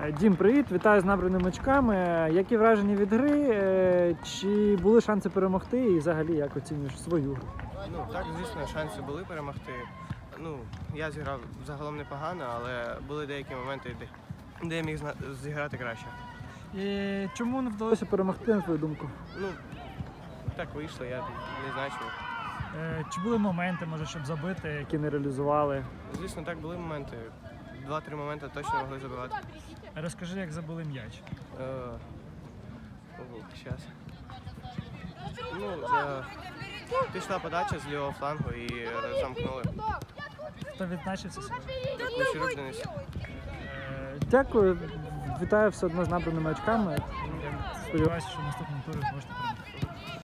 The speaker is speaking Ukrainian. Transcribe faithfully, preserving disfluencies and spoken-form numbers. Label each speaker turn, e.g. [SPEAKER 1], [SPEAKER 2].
[SPEAKER 1] Дім, привіт, вітаю з набраними очками. Які враження від гри? Чи були шанси перемогти і взагалі як оцінюєш свою гру?
[SPEAKER 2] Ну, так, звісно, шанси були перемогти. Ну, я зіграв загалом непогано, але були деякі моменти, де, де я міг зіграти краще.
[SPEAKER 1] І чому не вдалося перемогти, на твою думку?
[SPEAKER 2] Ну, так вийшло, я не знаю чого.
[SPEAKER 1] Чи були моменти, може, щоб забити, які не реалізували?
[SPEAKER 2] Звісно, так, були моменти. Два-три моменти точно могли забивати.
[SPEAKER 1] Розкажи, як забили м'яч.
[SPEAKER 2] Е, Зараз. Ну, е, пішла подача з лівого флангу і замкнули.
[SPEAKER 1] Хто відзначився сьогодні?
[SPEAKER 2] Кучерук Денис.
[SPEAKER 1] Дякую, вітаю все одно з набраними очками. Сподіваюся, що в наступному турі зможете перемогти.